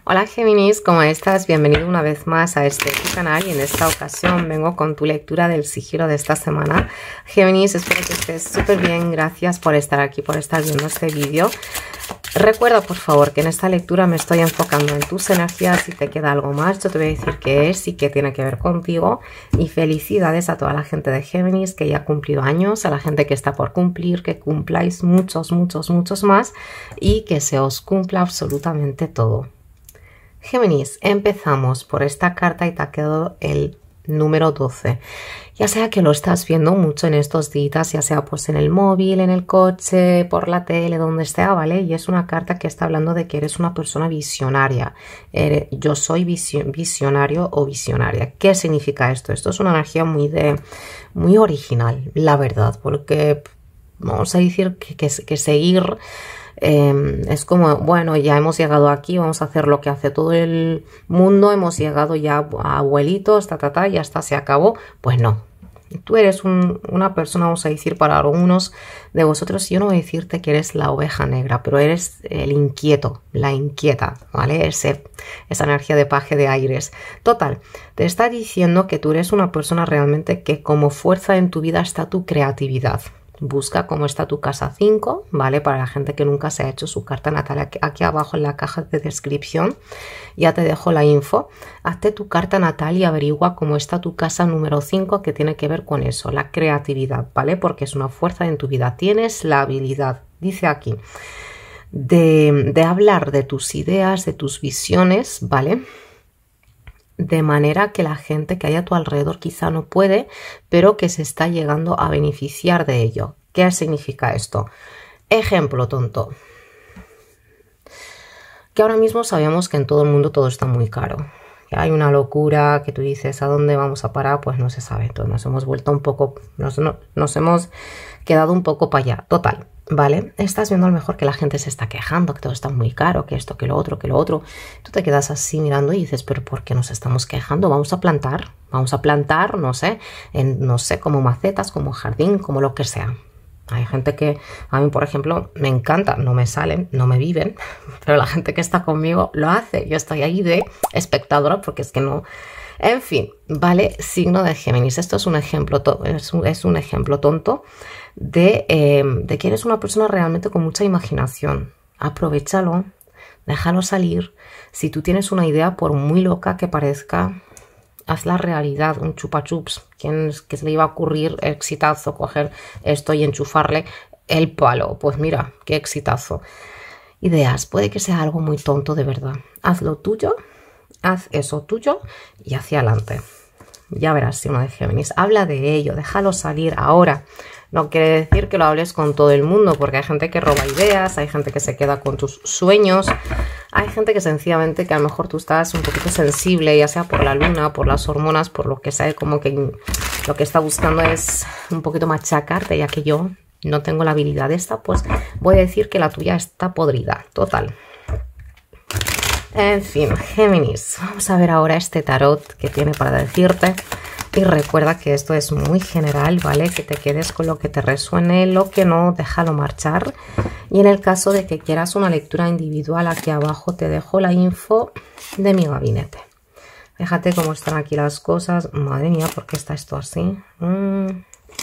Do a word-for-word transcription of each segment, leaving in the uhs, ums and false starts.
Hola Géminis, ¿cómo estás? Bienvenido una vez más a este tu canal y en esta ocasión vengo con tu lectura del sigilo de esta semana. Géminis, espero que estés súper bien, gracias por estar aquí, por estar viendo este vídeo. Recuerda por favor que en esta lectura me estoy enfocando en tus energías. Si te queda algo más yo te voy a decir qué es y qué tiene que ver contigo. Y felicidades a toda la gente de Géminis que ya ha cumplido años, a la gente que está por cumplir, que cumpláis muchos, muchos, muchos más y que se os cumpla absolutamente todo. Géminis, empezamos por esta carta y te ha quedado el número doce. Ya sea que lo estás viendo mucho en estos días, ya sea pues en el móvil, en el coche, por la tele, donde sea, ¿vale? Y es una carta que está hablando de que eres una persona visionaria. Eres, yo soy visionario o visionaria. ¿Qué significa esto? Esto es una energía muy, de, muy original, la verdad, porque vamos a decir que, que, que seguir... Eh, es como, bueno, ya hemos llegado aquí, vamos a hacer lo que hace todo el mundo, hemos llegado ya a abuelitos, ta, ta, ta, ya está, se acabó. Pues no, tú eres un, una persona, vamos a decir para algunos de vosotros, yo no voy a decirte que eres la oveja negra, pero eres el inquieto, la inquieta, ¿vale? Ese, esa energía de paje de aires. Total, te está diciendo que tú eres una persona realmente que como fuerza en tu vida está tu creatividad. Busca cómo está tu casa cinco, ¿vale? Para la gente que nunca se ha hecho su carta natal, aquí, aquí abajo en la caja de descripción ya te dejo la info. Hazte tu carta natal y averigua cómo está tu casa número cinco, que tiene que ver con eso, la creatividad, ¿vale? Porque es una fuerza en tu vida, tienes la habilidad, dice aquí, de, de hablar de tus ideas, de tus visiones, ¿vale? De manera que la gente que hay a tu alrededor quizá no puede, pero que se está llegando a beneficiar de ello. ¿Qué significa esto? Ejemplo tonto. Que ahora mismo sabemos que en todo el mundo todo está muy caro. Que hay una locura que tú dices, ¿a dónde vamos a parar? Pues no se sabe. Entonces nos hemos vuelto un poco, nos, no, nos hemos quedado un poco para allá. Total. ¿Vale? Estás viendo a lo mejor que la gente se está quejando, que todo está muy caro, que esto, que lo otro, que lo otro. Tú te quedas así mirando y dices, ¿pero por qué nos estamos quejando? Vamos a plantar, vamos a plantar, no sé, en, no sé, como macetas, como jardín, como lo que sea. Hay gente que, a mí por ejemplo, me encanta, no me salen, no me viven, pero la gente que está conmigo lo hace. Yo estoy ahí de espectadora porque es que no... En fin, ¿vale? Signo de Géminis. Esto es un ejemplo, es un, es un ejemplo tonto de, eh, de que eres una persona realmente con mucha imaginación. Aprovechalo, déjalo salir. Si tú tienes una idea, por muy loca que parezca, hazla realidad. Un chupa chups. ¿Quién es que se le iba a ocurrir exitazo coger esto y enchufarle el palo? Pues mira, qué exitazo. Ideas, puede que sea algo muy tonto de verdad. Haz lo tuyo. Haz eso tuyo y hacia adelante. Ya verás, signo de Géminis. Habla de ello, déjalo salir ahora. No quiere decir que lo hables con todo el mundo, porque hay gente que roba ideas, hay gente que se queda con tus sueños, hay gente que sencillamente que a lo mejor tú estás un poquito sensible, ya sea por la luna, por las hormonas, por lo que sea, como que lo que está buscando es un poquito machacarte, ya que yo no tengo la habilidad esta, pues voy a decir que la tuya está podrida, total. En fin, Géminis, vamos a ver ahora este tarot que tiene para decirte. Y recuerda que esto es muy general, ¿vale? Que te quedes con lo que te resuene, lo que no, déjalo marchar. Y en el caso de que quieras una lectura individual, aquí abajo te dejo la info de mi gabinete. Fíjate cómo están aquí las cosas. Madre mía, ¿por qué está esto así? Mm.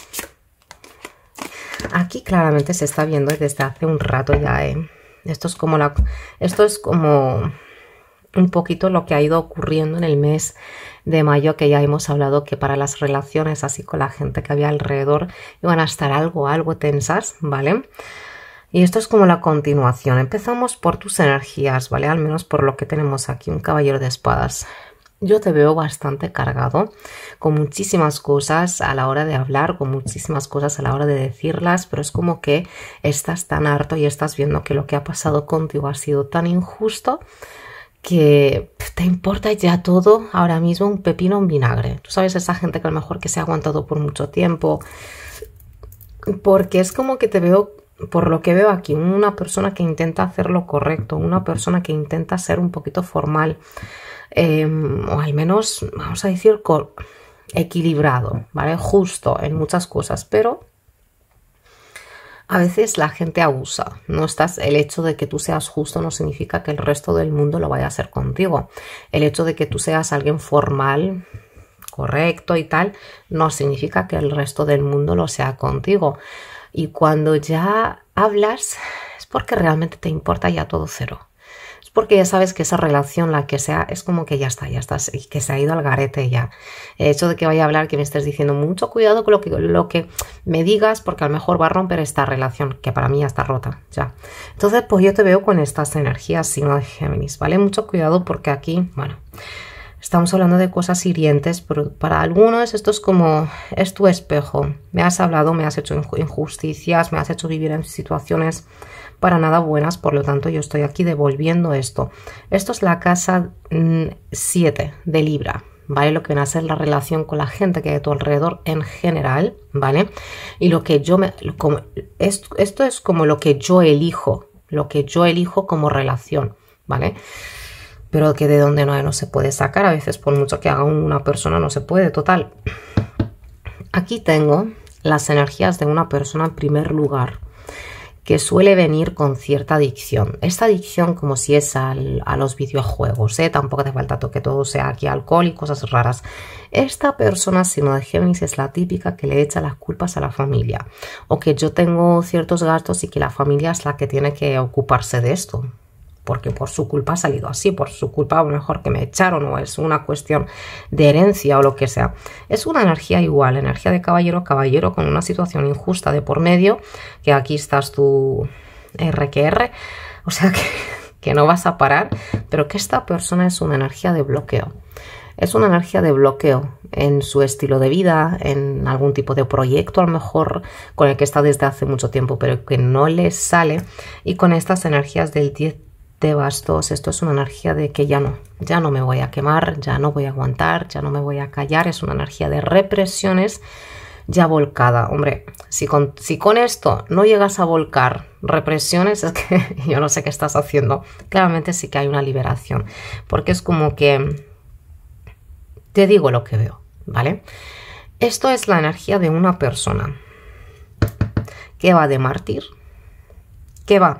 Aquí claramente se está viendo desde hace un rato ya, ¿eh? Esto es como la... Esto es como... un poquito lo que ha ido ocurriendo en el mes de mayo, que ya hemos hablado que para las relaciones así con la gente que había alrededor iban a estar algo, algo tensas, ¿vale? Y esto es como la continuación. Empezamos por tus energías, ¿vale? Al menos por lo que tenemos aquí, un caballero de espadas. Yo te veo bastante cargado, con muchísimas cosas a la hora de hablar, con muchísimas cosas a la hora de decirlas, pero es como que estás tan harto y estás viendo que lo que ha pasado contigo ha sido tan injusto que te importa ya todo ahora mismo un pepino en vinagre. Tú sabes, esa gente que a lo mejor que se ha aguantado por mucho tiempo, porque es como que te veo, por lo que veo aquí, una persona que intenta hacer lo correcto, una persona que intenta ser un poquito formal, eh, o al menos, vamos a decir, equilibrado, ¿vale? Justo en muchas cosas, pero a veces la gente abusa. No estás, el hecho de que tú seas justo no significa que el resto del mundo lo vaya a hacer contigo. El hecho de que tú seas alguien formal, correcto y tal, no significa que el resto del mundo lo sea contigo. Y cuando ya hablas es porque realmente te importa ya todo cero. Es porque ya sabes que esa relación, la que sea, es como que ya está, ya estás, y que se ha ido al garete ya. El hecho de que vaya a hablar, que me estés diciendo mucho cuidado con lo que, lo que me digas, porque a lo mejor va a romper esta relación, que para mí ya está rota, ya. Entonces, pues yo te veo con estas energías, signo de Géminis, ¿vale? Mucho cuidado porque aquí, bueno, estamos hablando de cosas hirientes, pero para algunos esto es como, es tu espejo. Me has hablado, me has hecho injusticias, me has hecho vivir en situaciones para nada buenas, por lo tanto yo estoy aquí devolviendo esto. Esto es la casa siete de Libra, ¿vale? Lo que viene a ser la relación con la gente que hay a tu alrededor en general, ¿vale? Y lo que yo me... Como, esto, esto es como lo que yo elijo, lo que yo elijo como relación, ¿vale? Pero que de donde no, no se puede sacar, a veces por mucho que haga una persona no se puede, total. Aquí tengo las energías de una persona en primer lugar, que suele venir con cierta adicción. Esta adicción como si es al, a los videojuegos, ¿eh? Tampoco hace falta que todo sea aquí alcohol y cosas raras. Esta persona, signo de Géminis, es la típica que le echa las culpas a la familia. O que yo tengo ciertos gastos y que la familia es la que tiene que ocuparse de esto. Porque por su culpa ha salido así, por su culpa a lo mejor que me echaron, o es una cuestión de herencia o lo que sea. Es una energía igual, energía de caballero, caballero con una situación injusta de por medio, que aquí estás tú R que R, o sea que, que no vas a parar, pero que esta persona es una energía de bloqueo. Es una energía de bloqueo en su estilo de vida, en algún tipo de proyecto a lo mejor con el que está desde hace mucho tiempo, pero que no le sale, y con estas energías del diez de bastos, esto es una energía de que ya no, ya no me voy a quemar, ya no voy a aguantar, ya no me voy a callar, es una energía de represiones ya volcada. Hombre, si con, si con esto no llegas a volcar represiones, es que yo no sé qué estás haciendo. Claramente sí que hay una liberación, porque es como que te digo lo que veo, ¿vale? Esto es la energía de una persona que va de mártir, que va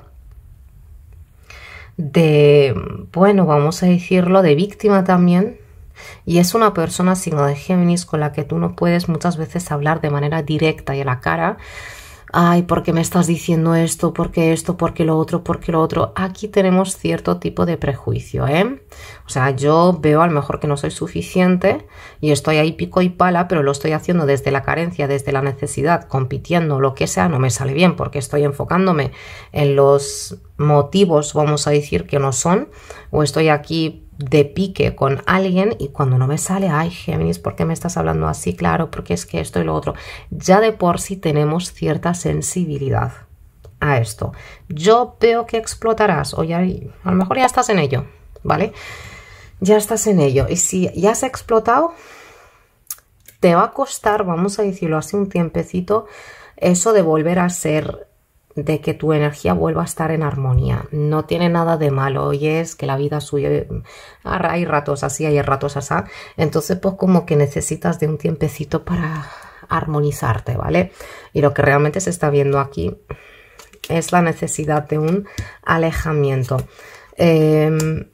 de, bueno, vamos a decirlo, de víctima también, y es una persona, signo de Géminis, con la que tú no puedes muchas veces hablar de manera directa y a la cara. Ay, ¿por qué me estás diciendo esto? ¿Por qué esto? ¿Por qué lo otro? ¿Por qué lo otro? Aquí tenemos cierto tipo de prejuicio, ¿eh? O sea, yo veo a lo mejor que no soy suficiente y estoy ahí pico y pala, pero lo estoy haciendo desde la carencia, desde la necesidad, compitiendo, lo que sea, no me sale bien porque estoy enfocándome en los motivos, vamos a decir, que no son, o estoy aquí de pique con alguien y cuando no me sale, ay, Géminis, ¿por qué me estás hablando así? Claro, porque es que esto y lo otro. Ya de por sí tenemos cierta sensibilidad a esto. Yo veo que explotarás, o ya, a lo mejor ya estás en ello, ¿vale? Ya estás en ello. Y si ya has explotado, te va a costar, vamos a decirlo así, un tiempecito, eso de volver a ser, de que tu energía vuelva a estar en armonía. No tiene nada de malo, oye, es que la vida suya, hay ratos así, hay ratos así, entonces pues como que necesitas de un tiempecito para armonizarte, ¿vale? Y lo que realmente se está viendo aquí es la necesidad de un alejamiento. Eh,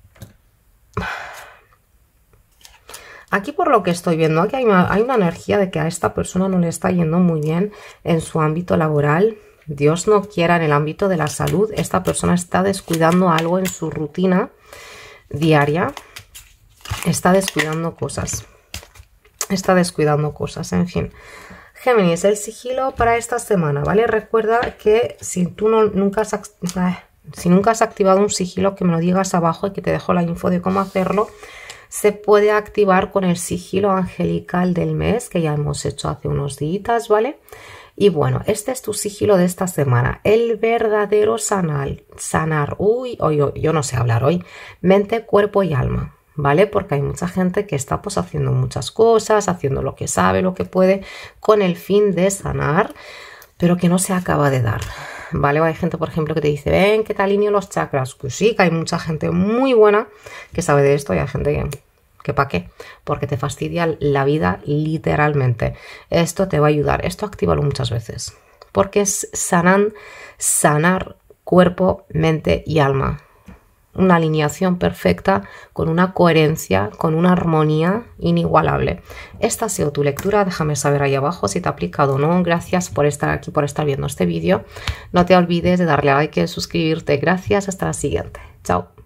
Aquí por lo que estoy viendo, aquí hay una, hay una energía de que a esta persona no le está yendo muy bien en su ámbito laboral. Dios no quiera, en el ámbito de la salud, esta persona está descuidando algo en su rutina diaria. Está descuidando cosas. Está descuidando cosas, en fin. Géminis, el sigilo para esta semana, ¿vale? Recuerda que si tú no, nunca, has, si nunca has activado un sigilo, que me lo digas abajo y que te dejo la info de cómo hacerlo. Se puede activar con el sigilo angelical del mes, que ya hemos hecho hace unos días, ¿vale? Y bueno, este es tu sigilo de esta semana. El verdadero sanar. Sanar. Uy, hoy, hoy, yo no sé hablar hoy. Mente, cuerpo y alma, ¿vale? Porque hay mucha gente que está pues haciendo muchas cosas, haciendo lo que sabe, lo que puede, con el fin de sanar, pero que no se acaba de dar, ¿vale? O hay gente, por ejemplo, que te dice, ven, que te alineo los chakras. Pues sí, que hay mucha gente muy buena que sabe de esto y hay gente que... ¿Que para qué? Porque te fastidia la vida literalmente. Esto te va a ayudar. Esto actívalo muchas veces. porque es sanan, sanar cuerpo, mente y alma. Una alineación perfecta, con una coherencia, con una armonía inigualable. Esta ha sido tu lectura, déjame saber ahí abajo si te ha aplicado o no. Gracias por estar aquí, por estar viendo este vídeo. No te olvides de darle a like y de suscribirte. Gracias, hasta la siguiente. Chao.